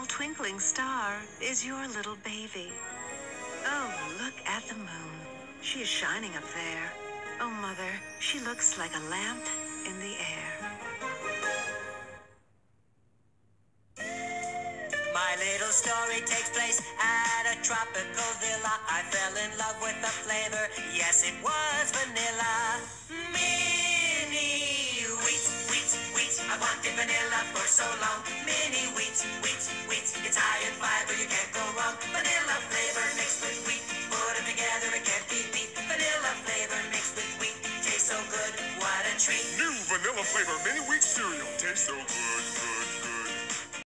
small twinkling star is your little baby. Oh, look at the moon. She is shining up there. Oh, Mother, she looks like a lamp in the air. My little story takes place at a tropical villa. I fell in love with the flavor. Yes, it was vanilla. Mini wheats, wheats, wheats. I wanted vanilla for so long. Mini wheats, wheats, wheats. It's high in fiber, you can't go wrong. Vanilla flavor mixed with wheat. Put them together, it can't be beat. Vanilla flavor mixed with wheat. Tastes so good, what a treat. New vanilla flavor mini wheat cereal. Tastes so good.